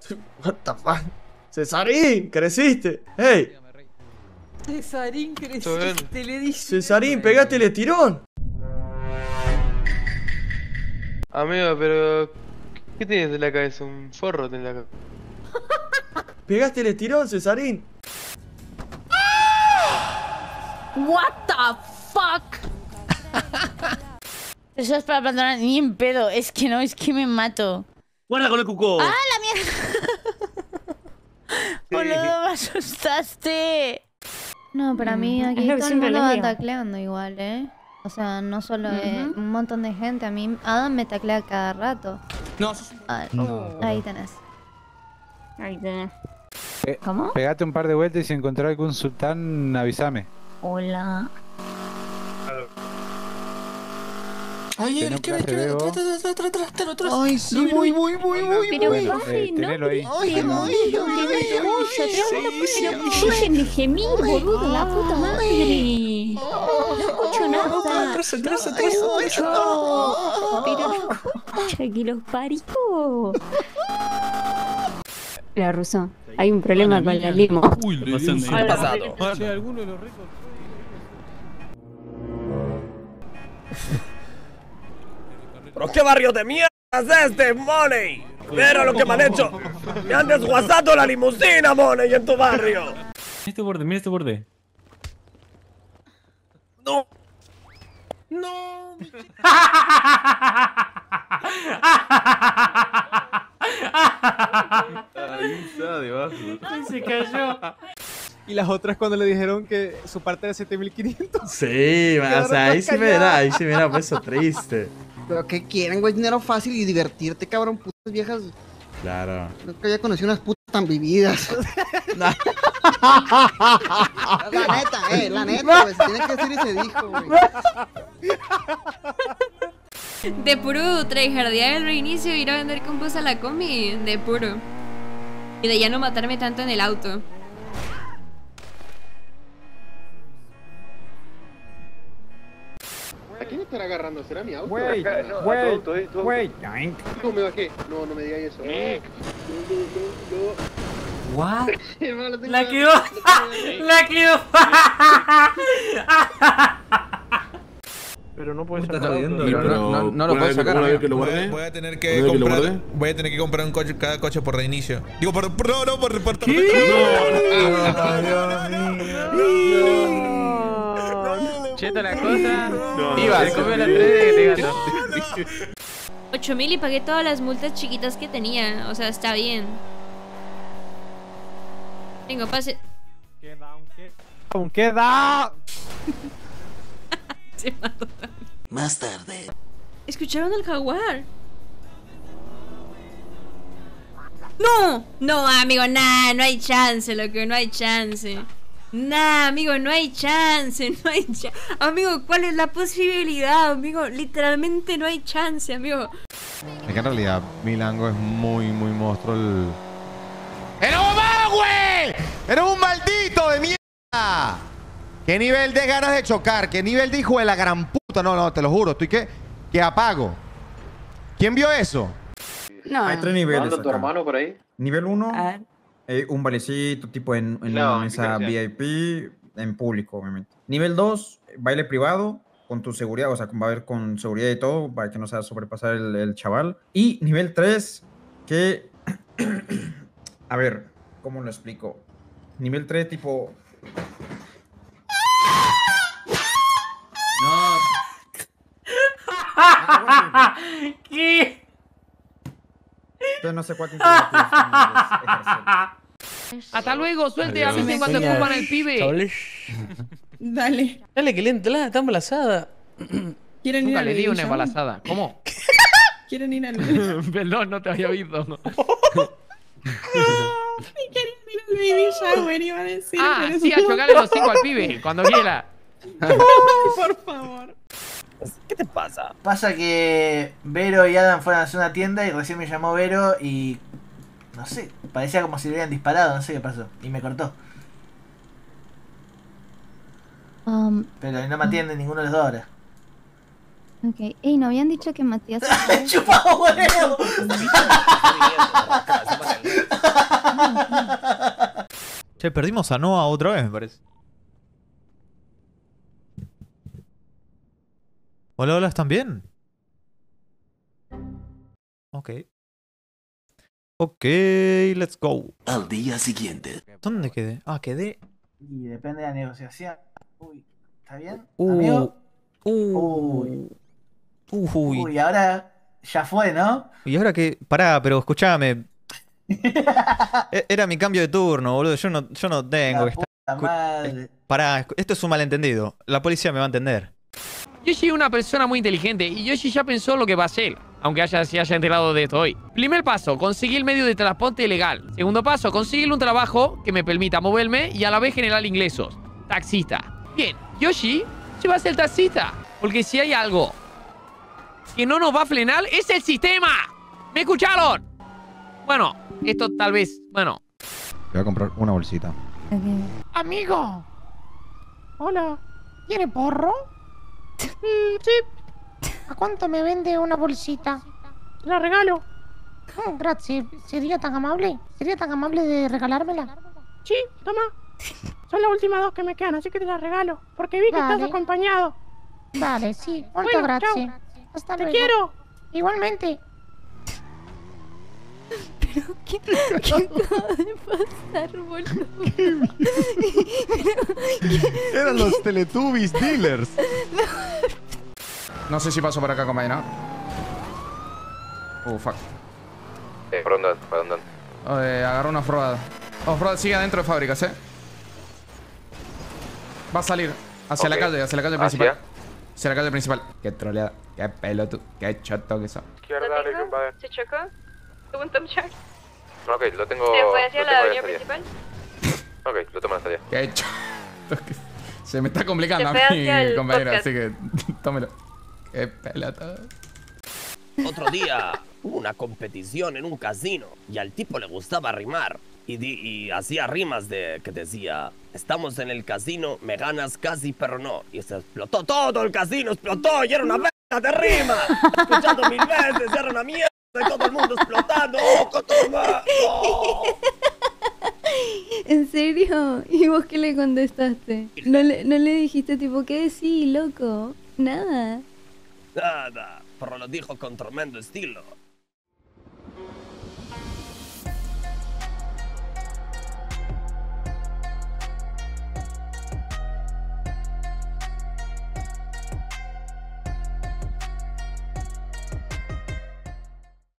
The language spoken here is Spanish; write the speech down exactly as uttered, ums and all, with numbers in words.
What the fuck. Cesarín, creciste. Hey. Cesarín, creciste, le dice. Cesarín, pegate el estirón. Amigo, pero... ¿qué tienes en la cabeza? Un forro tenés en la cabeza. Pegaste el estirón, Cesarín. What the fuck. Eso es para abandonar ni en pedo. Es que no, es que me mato. ¡Guarda con el cuco! ¡Ah, la mierda! Boludo, me asustaste. No, para mí aquí Es lo que todo el siempre mundo les va digo. tacleando igual, ¿eh? O sea, no solo Ujú. eh, un montón de gente. A mí, Adam me taclea cada rato. No, Ah, No. ahí tenés. Ahí tenés. Pe- ¿Cómo? Pegate un par de vueltas y si encontrás algún sultán, avísame. Hola. Ay, Ten el un que plan, te veo. Ay, sí, voy, voy, voy, voy. Pero Bueno, papi, eh, no tenelo ahí. te que no te escucho, pero dejen de gemir, boludo, la puta madre. No escucho nada. Atrás, atrás, No atrás, escucho. Pero no escucho que los parió. La Ruso, hay un problema con la limo. Uy, le dio un pasado. Alguno de los ricos. ¿Pero qué barrio de mierda es este, Money? Mira lo que me han hecho. Me han desguazado la limusina, Money, en tu barrio. Mira este borde, mira este borde. No. No. Ahí está, debajo. Se cayó. Y las otras cuando le dijeron que su parte era siete mil quinientos. Sí, o sea, ahí sí me da, ahí sí me da, pues eso triste. Pero ¿qué quieren, güey? Dinero fácil y divertirte, cabrón. Putas viejas. Claro. Nunca había conocido unas putas tan vividas. La neta, eh, la neta, güey. Se tiene que decir y se dijo, güey. De puro tryhardear el reinicio y ir a vender compos a la combi. De puro. Y de ya no matarme tanto en el auto. ¿A quién estará agarrando? ¿Será mi auto? Wait, No, wait, a tu auto, eh, tu auto. wait. No me bajé. No, no me digas eso. No, no, no, What? no. Hermano, lo tengo- La quedó. lo tengo- La quedó. Pero no puedes Estás sacar jodiendo, auto. pero no, no, no lo puedes sacar. amigo. Voy a, voy a tener ¿Una que vez que lo comprar. guarde? Voy a tener que comprar un coche, cada coche por reinicio. Digo, por. por- no, no, por. por Cheto la cosa. No, Iba, no, se comió no, la no. tres de gato. ocho mil y pagué todas las multas chiquitas que tenía. O sea, está bien. Tengo pase. ¿Con qué da? Se mató. Más tarde. ¿Escucharon al jaguar? ¡No! No, amigo, nah, no hay chance, loco, no hay chance. Nah, amigo, no hay chance, no hay chance. Amigo, ¿cuál es la posibilidad, amigo? Literalmente no hay chance, amigo. Es que en realidad Milango es muy, muy monstruo el... ¡Eres un malo, güey! ¡Eres un maldito de mierda! ¿Qué nivel de ganas de chocar? ¿Qué nivel de hijo de la gran puta? No, no, te lo juro, estoy que, que apago. ¿Quién vio eso? No. Hay tres niveles. ¿Anda tu acá. hermano por ahí? Nivel uno, A ver. eh, un bailecito tipo en, en No, una mesa qué V I P, en público, obviamente. Nivel dos, baile privado, con tu seguridad, o sea, va a haber con seguridad y todo, para que no sea sobrepasar el, el chaval. Y nivel tres, que... a ver, ¿cómo lo explico? Nivel tres, tipo... No. ¿Qué? Entonces no sé cuál Hasta luego, suerte. A mí cuando escupan el pibe. Dale. Dale, que le entra, está embarazada. ¿Quieren ir Nunca al le di una Baby Shower? embarazada. ¿Cómo? ¿Quieren ir al Perdón, no te había oído. ¿Quieren ir al Baby Shower? Iba a decir. Ah, pero sí, a eso no chocarle los puedo. cinco al pibe, cuando quiera. Por favor. ¿Qué te pasa? Pasa que Vero y Adam fueron a hacer una tienda y recién me llamó Vero y... No sé, parecía como si le hubieran disparado, no sé qué pasó. Y me cortó. Um, Pero no me atiende ninguno de los dos ahora. ok. Ey, ¿no habían dicho que Matías... ¡Chupado huevo! Che, perdimos a Noah otra vez, me parece. Hola, hola, ¿están bien? Ok. Ok, let's go. Al día siguiente. ¿Dónde quedé? Ah, quedé. Y depende de la negociación. Uy, ¿está bien? Uh, Amigo. uh, Uy. Uy. Uy, ahora ya fue, ¿no? Y ahora que. Pará, pero escuchame. E- Era mi cambio de turno, boludo. Yo no, yo no tengo La que puta estar. madre. Pará, esto es un malentendido. La policía me va a entender. Yoshi es una persona muy inteligente y Yoshi ya pensó lo que va a hacer, aunque haya, se haya enterado de esto hoy. Primer paso, conseguir el medio de transporte legal. Segundo paso, conseguir un trabajo que me permita moverme y a la vez generar ingresos. Taxista. Bien, Yoshi se va a ser taxista, porque si hay algo que no nos va a frenar es el sistema. ¿Me escucharon? Bueno, esto tal vez, bueno. Voy a comprar una bolsita. Amigo. Hola. ¿Quiere porro? Mm, sí. ¿A cuánto me vende una bolsita? La regalo. Oh, gracias. ¿Sería tan amable? ¿Sería tan amable de regalármela? Sí, toma. Son las últimas dos que me quedan, así que te las regalo. Porque vi que Vale. estás acompañado. Vale, sí. Muchas Bueno, gracias. chau. Hasta Te luego. quiero. Igualmente. Pero, ¿qué, qué acaba de pasar, boludo? Eran los Teletubbies dealers. No sé si paso por acá, compañero. Oh, fuck. Eh, ¿para dónde? ¿Para dónde? Eh, agarro una off-road. Off-road sigue adentro de fábricas, ¿eh? Va a salir hacia Ok. la calle, hacia la calle ¿Hacia? principal. Hacia la calle principal. Qué troleada, qué pelotudo, qué choto que son. Izquierda, recompadre. ¿Se chocó? ¿Tuvo un top chart? Ok, lo tengo. ¿Se fue hacia lo la tengo avenida en salida. principal? Ok, lo tomo en la salida. Qué choto que... Se me está complicando Se a fue mí, hacia el compañero, podcast. así que tómelo. Qué pelotudo. Otro día hubo una competición en un casino y al tipo le gustaba rimar. Y, di- y hacía rimas de que decía, estamos en el casino, me ganas casi pero no. Y se explotó todo el casino, explotó y era una verga de rima. He escuchado mil veces, era una mierda y todo el mundo explotando. ¡Oh, Cotorma! ¡Oh! ¿En serio? ¿Y vos qué le contestaste? ¿No le, no le dijiste tipo, qué decís, loco? Nada. Nada, pero lo dijo con tremendo estilo.